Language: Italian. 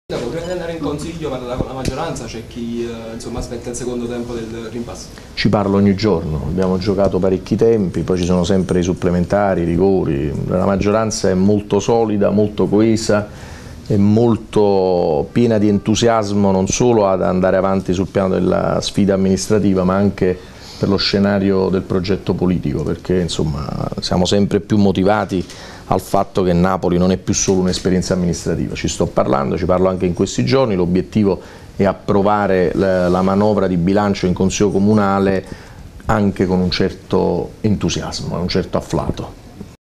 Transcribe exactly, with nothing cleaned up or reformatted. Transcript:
Prima di andare in consiglio parla con la maggioranza, c'è chi eh, insomma aspetta il secondo tempo del Green Pass. Ci parlo ogni giorno, abbiamo giocato parecchi tempi, poi ci sono sempre i supplementari, i rigori, la maggioranza è molto solida, molto coesa e molto piena di entusiasmo non solo ad andare avanti sul piano della sfida amministrativa ma anche per lo scenario del progetto politico, perché insomma siamo sempre più motivati al fatto che Napoli non è più solo un'esperienza amministrativa. Ci sto parlando, ci parlo anche in questi giorni, l'obiettivo è approvare la manovra di bilancio in Consiglio Comunale anche con un certo entusiasmo, un certo afflato.